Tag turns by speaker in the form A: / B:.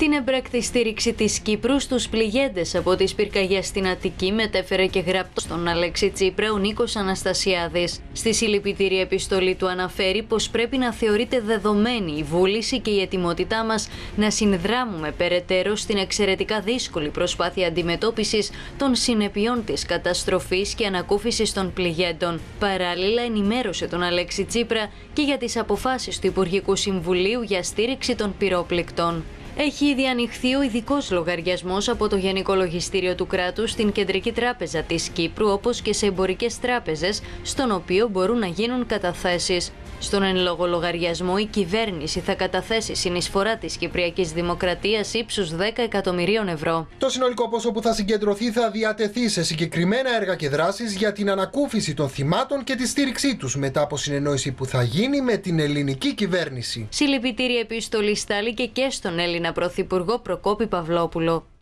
A: Την εμπράκτη στήριξη της Κύπρου στους πληγέντες από τις πυρκαγιές στην Αττική μετέφερε και γραπτό στον Αλέξη Τσίπρα ο Νίκος Αναστασιάδης. Στη συλληπιτήρια επιστολή του αναφέρει πως πρέπει να θεωρείται δεδομένη η βούληση και η ετοιμότητά μας να συνδράμουμε περαιτέρω στην εξαιρετικά δύσκολη προσπάθεια αντιμετώπισης των συνεπειών της καταστροφής και ανακούφισης των πληγέντων. Παράλληλα, ενημέρωσε τον Αλέξη Τσίπρα και για τις αποφάσεις του Υπουργικού Συμβουλίου για στήριξη των πυρόπληκτων. Έχει ήδη ανοιχθεί ο ειδικός λογαριασμός από το Γενικό Λογιστήριο του κράτους στην Κεντρική Τράπεζα της Κύπρου, όπως και σε εμπορικές τράπεζες, στον οποίο μπορούν να γίνουν καταθέσεις. Στον εν λόγω λογαριασμό, η κυβέρνηση θα καταθέσει συνεισφορά της Κυπριακής Δημοκρατίας ύψους 10 εκατομμυρίων ευρώ.
B: Το συνολικό ποσό που θα συγκεντρωθεί θα διατεθεί σε συγκεκριμένα έργα και δράσεις για την ανακούφιση των θυμάτων και τη στήριξή τους, μετά από συνεννόηση που θα γίνει με την ελληνική κυβέρνηση.
A: Συλληπιτήρια επιστολή στάληκε και στον Έλληνα Πρωθυπουργό Προκόπη Παυλόπουλο.